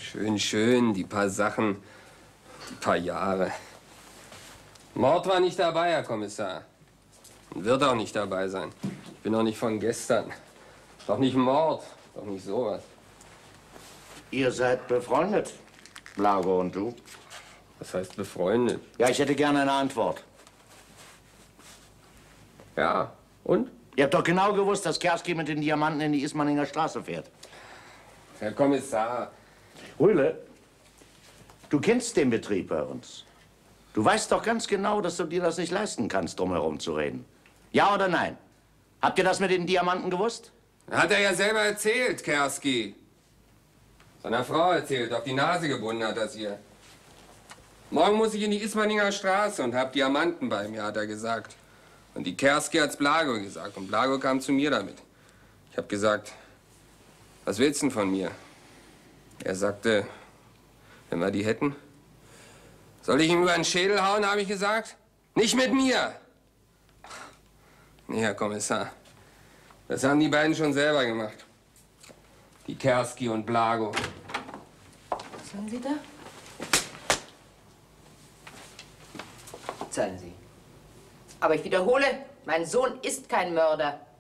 Schön, schön, die paar Sachen, die paar Jahre. Mord war nicht dabei, Herr Kommissar. Und wird auch nicht dabei sein. Ich bin doch nicht von gestern. Doch nicht Mord, doch nicht sowas. Ihr seid befreundet, Blago und du? Was heißt befreundet? Ja, ich hätte gerne eine Antwort. Ja, und? Ihr habt doch genau gewusst, dass Kerski mit den Diamanten in die Ismaninger Straße fährt. Herr Kommissar. Rühle, du kennst den Betrieb bei uns. Du weißt doch ganz genau, dass du dir das nicht leisten kannst, drum herum zu reden. Ja oder nein? Habt ihr das mit den Diamanten gewusst? Hat er ja selber erzählt, Kerski. Seiner Frau erzählt, auf die Nase gebunden hat das ihr. Morgen muss ich in die Ismaninger Straße und hab Diamanten bei mir, hat er gesagt. Und die Kerski hat's Blago gesagt und Blago kam zu mir damit. Ich hab gesagt, was willst du denn von mir? Er sagte, wenn wir die hätten. Soll ich ihm über den Schädel hauen, habe ich gesagt? Nicht mit mir! Nee, Herr Kommissar, das haben die beiden schon selber gemacht. Die Kerski und Blago. Was wollen Sie da? Zahlen Sie. Aber ich wiederhole, mein Sohn ist kein Mörder.